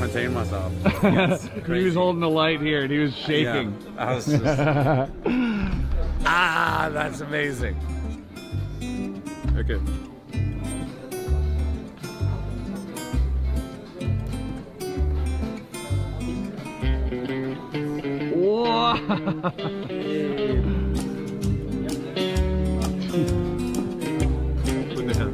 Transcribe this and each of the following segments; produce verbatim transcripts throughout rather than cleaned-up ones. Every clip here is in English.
contain myself. He was holding the light here and he was shaking. Yeah, I was just... Ah, that's amazing. Okay. Whoa! Put it down.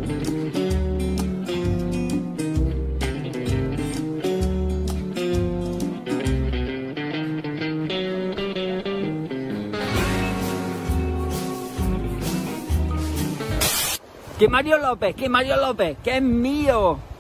Que Mario López, que Mario López, que es mío.